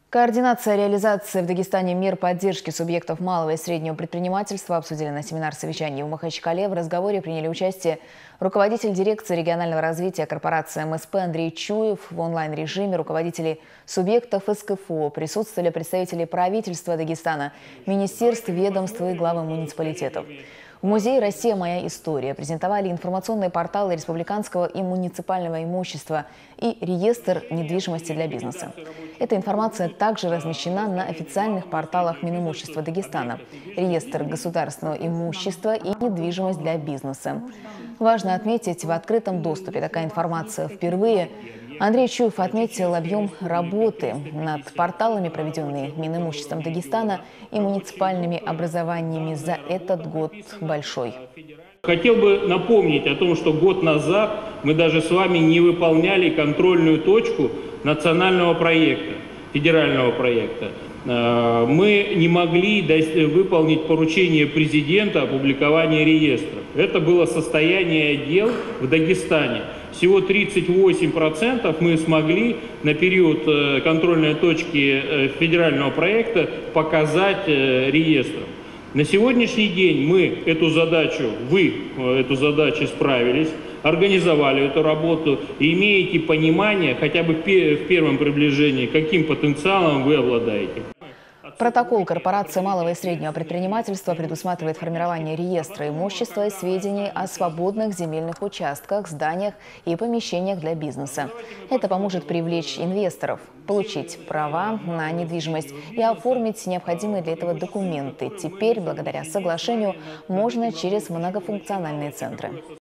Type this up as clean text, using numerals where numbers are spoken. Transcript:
Координация реализации в Дагестане мер поддержки субъектов малого и среднего предпринимательства обсудили на семинар-совещании в Махачкале. В разговоре приняли участие руководитель дирекции регионального развития корпорации МСП Андрей Чуев. В онлайн-режиме руководители субъектов СКФО присутствовали представители правительства Дагестана, министерств, ведомств и главы муниципалитетов. В музее «Россия. Моя история» презентовали информационные порталы республиканского и муниципального имущества и реестр недвижимости для бизнеса. Эта информация также размещена на официальных порталах Минимущества Дагестана, реестр государственного имущества и недвижимость для бизнеса. Важно отметить, в открытом доступе такая информация впервые. Андрей Чуев отметил объем работы над порталами, проведенные Минимуществом Дагестана и муниципальными образованиями за этот год, большой. Хотел бы напомнить о том, что год назад мы даже с вами не выполняли контрольную точку национального проекта, федерального проекта. Мы не могли выполнить поручение президента опубликования реестров. Это было состояние дел в Дагестане. Всего 38% мы смогли на период контрольной точки федерального проекта показать реестром. На сегодняшний день вы эту задачу справились, организовали эту работу и имеете понимание, хотя бы в первом приближении, каким потенциалом вы обладаете. Протокол корпорации малого и среднего предпринимательства предусматривает формирование реестра имущества и сведений о свободных земельных участках, зданиях и помещениях для бизнеса. Это поможет привлечь инвесторов, получить права на недвижимость и оформить необходимые для этого документы. Теперь, благодаря соглашению, можно через многофункциональные центры.